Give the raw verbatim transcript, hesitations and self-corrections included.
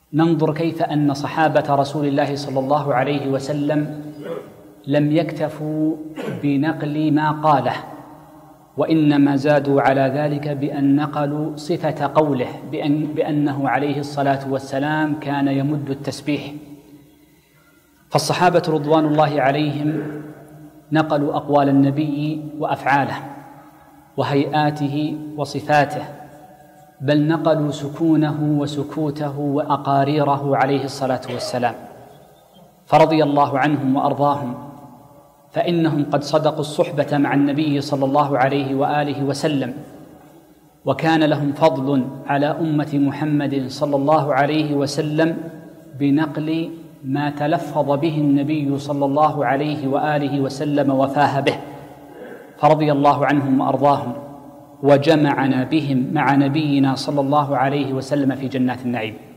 ننظر كيف أن صحابة رسول الله صلى الله عليه وسلم لم يكتفوا بنقل ما قاله، وإنما زادوا على ذلك بأن نقلوا صفة قوله بأن بأنه عليه الصلاة والسلام كان يمد التسبيح. فالصحابة رضوان الله عليهم نقلوا أقوال النبي وأفعاله وهيئاته وصفاته، بل نقلوا سكونه وسكوته وأقاريره عليه الصلاة والسلام، فرضي الله عنهم وأرضاهم، فإنهم قد صدقوا الصحبة مع النبي صلى الله عليه وآله وسلم، وكان لهم فضل على أمة محمد صلى الله عليه وسلم بنقل ما تلفظ به النبي صلى الله عليه وآله وسلم وفاه به، فرضي الله عنهم وأرضاهم، وجمعنا بهم مع نبينا صلى الله عليه وسلم في جنات النعيم.